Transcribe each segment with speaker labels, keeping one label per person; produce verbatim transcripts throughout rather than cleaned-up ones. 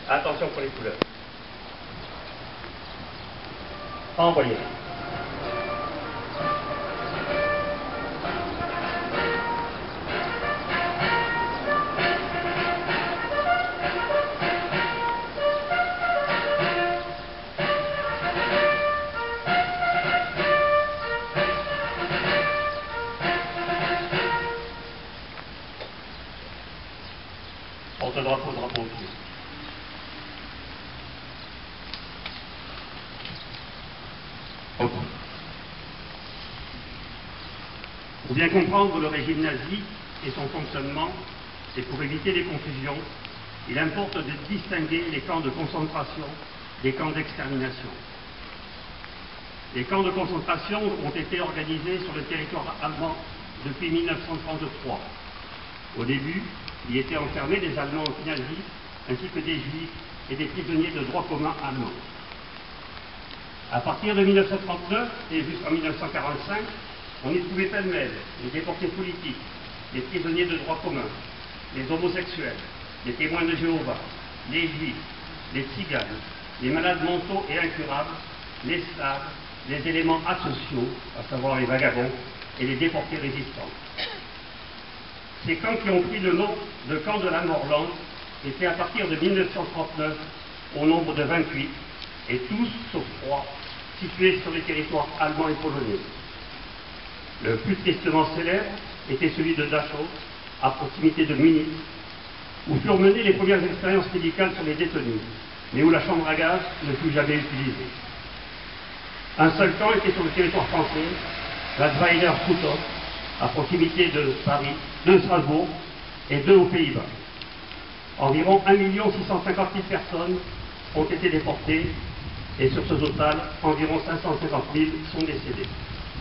Speaker 1: Attention pour les couleurs. Envoyez. Porte-drapeau, drapeau autour. Pour bien comprendre le régime nazi et son fonctionnement, et pour éviter les confusions, il importe de distinguer les camps de concentration des camps d'extermination. Les camps de concentration ont été organisés sur le territoire allemand depuis mille neuf cent trente-trois. Au début, il y étaient enfermés des Allemands nazis, ainsi que des Juifs et des prisonniers de droit commun allemands. À partir de mille neuf cent trente-neuf et jusqu'en mille neuf cent quarante-cinq, on y trouvait pêle-mêle les déportés politiques, les prisonniers de droit commun, les homosexuels, les témoins de Jéhovah, les Juifs, les tziganes, les malades mentaux et incurables, les slaves, les éléments asociaux, à savoir les vagabonds, et les déportés résistants. Ces camps qui ont pris le nom de camps de la mort lente étaient à partir de mille neuf cent trente-neuf au nombre de vingt-huit, et tous, sauf trois, situés sur les territoires allemands et polonais. Le plus tristement célèbre était celui de Dachau, à proximité de Munich, où furent menées les premières expériences médicales sur les détenus, mais où la chambre à gaz ne fut jamais utilisée. Un seul camp était sur le territoire français, la Zweiler Futter, à proximité de Paris, de Strasbourg et deux aux Pays-Bas. Environ un million six cent cinquante mille personnes ont été déportées et sur ce total, environ cinq cent cinquante mille sont décédés.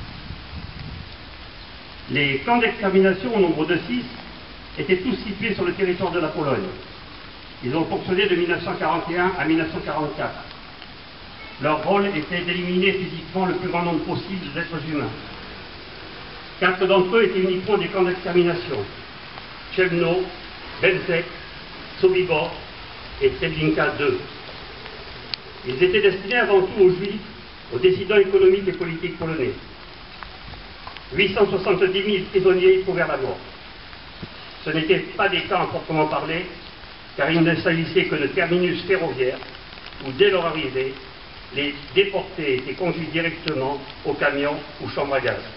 Speaker 1: Les camps d'extermination, au nombre de six, étaient tous situés sur le territoire de la Pologne. Ils ont fonctionné de mille neuf cent quarante et un à mille neuf cent quarante-quatre. Leur rôle était d'éliminer physiquement le plus grand nombre possible d'êtres humains. Quatre d'entre eux étaient uniquement des camps d'extermination: Chełmno, Belzec, Sobibor et Treblinka deux. Ils étaient destinés avant tout aux Juifs, aux dissidents économiques et politiques polonais. huit cent soixante-dix mille prisonniers y trouvèrent la mort. Ce n'étaient pas des camps à proprement parler, car il ne s'agissait que de terminus ferroviaires où, dès leur arrivée, les déportés étaient conduits directement au camion ou chambre à gaz.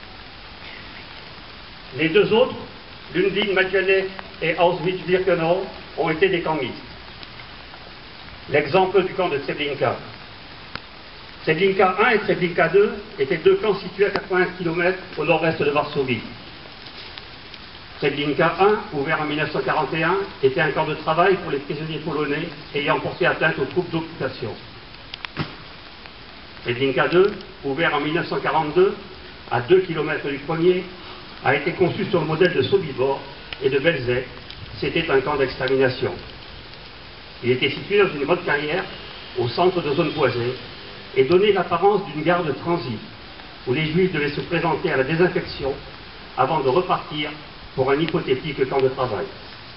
Speaker 1: Les deux autres, Lundin-Majdanek et Auschwitz-Birkenau, ont été des camps mixtes. L'exemple du camp de Treblinka. Treblinka un et Treblinka deux étaient deux camps situés à quatre-vingts kilomètres au nord-est de Varsovie. Treblinka un, ouvert en mille neuf cent quarante et un, était un camp de travail pour les prisonniers polonais ayant porté atteinte aux troupes d'occupation. Treblinka deux, ouvert en mille neuf cent quarante-deux, à deux kilomètres du premier, a été conçu sur le modèle de Sobibor et de Belzec. C'était un camp d'extermination. Il était situé dans une grande carrière au centre de zone boisée et donnait l'apparence d'une gare de transit où les Juifs devaient se présenter à la désinfection avant de repartir pour un hypothétique camp de travail.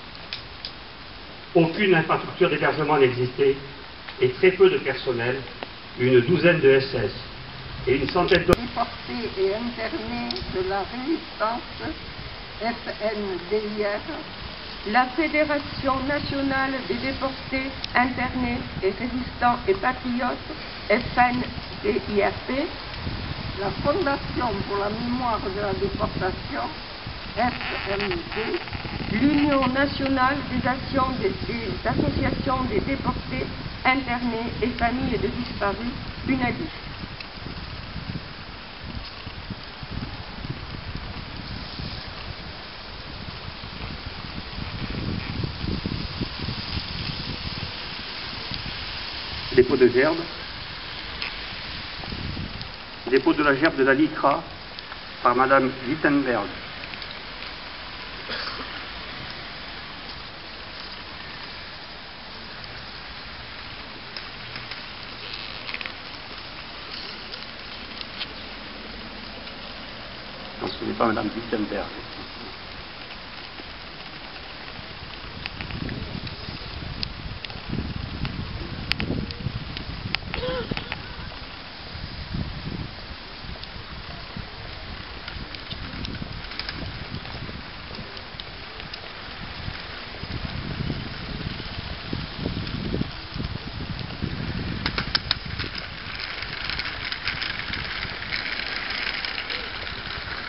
Speaker 1: Aucune infrastructure d'hébergement n'existait et très peu de personnel, une douzaine de S S et une centaine de
Speaker 2: déportés et internés de la résistance F N D I R,
Speaker 3: la Fédération nationale des déportés, internés et résistants et patriotes, F N D I R P,
Speaker 2: la Fondation pour la mémoire de la déportation, F M D,
Speaker 3: l'Union nationale des, actions des, des associations des déportés, internés et familles de disparus, UNADIF.
Speaker 1: Dépôt de gerbe, dépôt de la gerbe de la LICRA par Madame Wittenberg. Non, ce n'est pas Madame Wittenberg.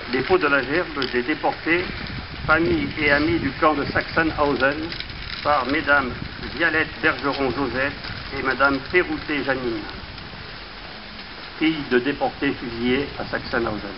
Speaker 1: Dépôt de la gerbe des déportés, familles et amis du camp de Sachsenhausen, par Mesdames Violette Bergeron-Joseph et Madame Pérouté-Janine, filles de déportés fusillés à Sachsenhausen.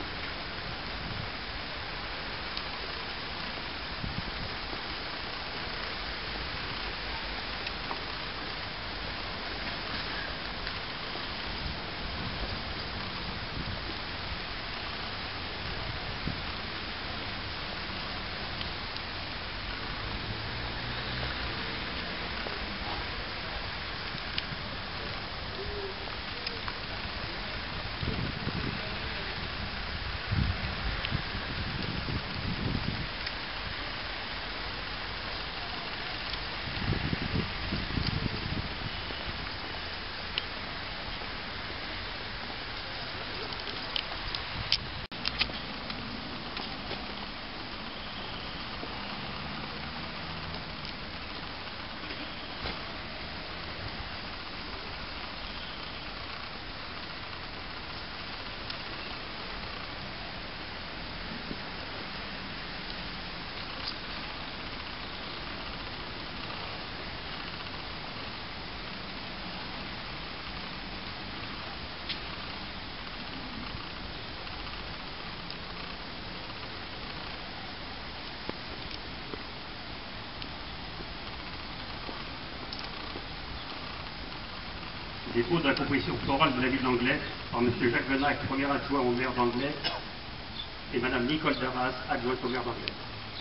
Speaker 1: Dépôt de la composition florale de la ville d'Anglet par M. Jacques Venac, premier adjoint au maire d'Anglet, et Mme Nicole Darras, adjointe au maire d'Anglet.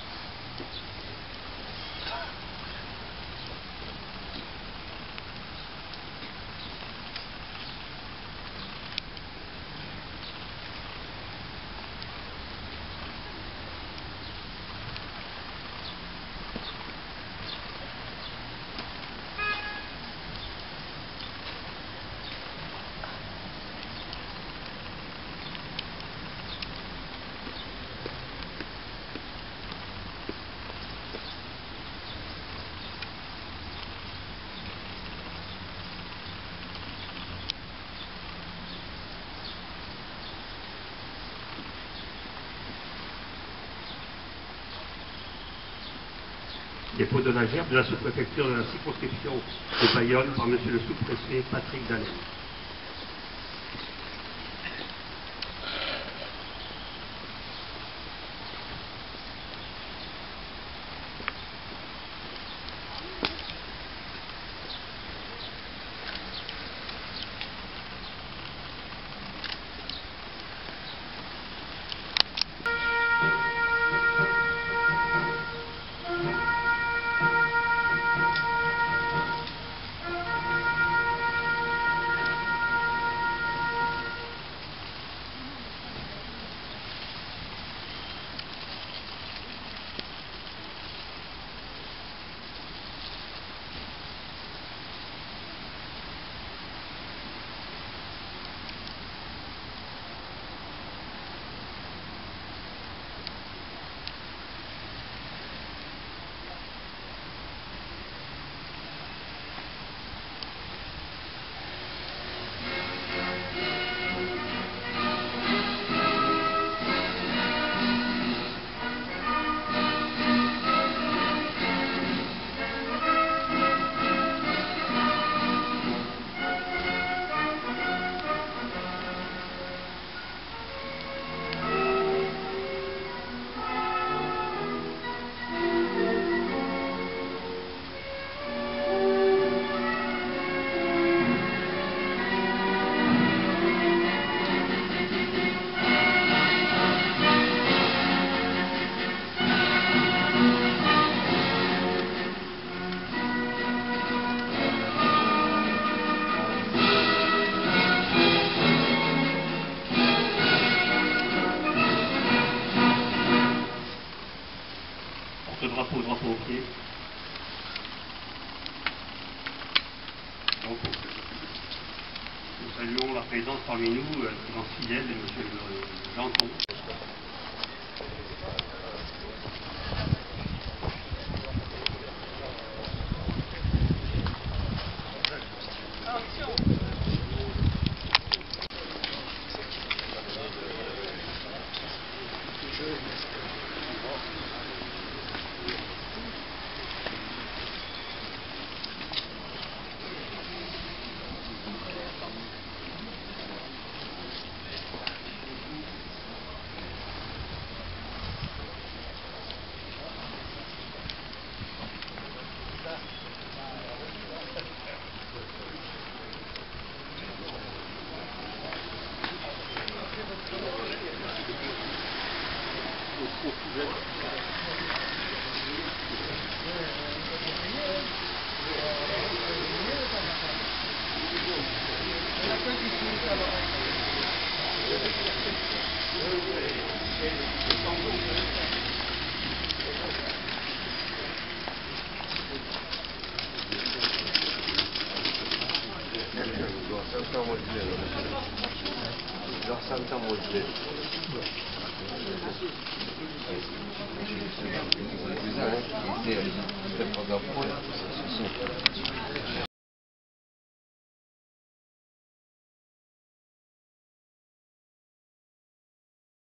Speaker 1: Dépôt de la gerbe de la sous-préfecture de la circonscription de Bayonne par M. le sous-préfet Patrick Dallet. Drapeau, drapeau au pied. Donc, nous saluons la présence parmi nous, euh, présence fidèle de M. Janton.
Speaker 4: Santa Modileno. Da Santa Modileno. Güzel, gidiyor. İşte fotoğraf koy.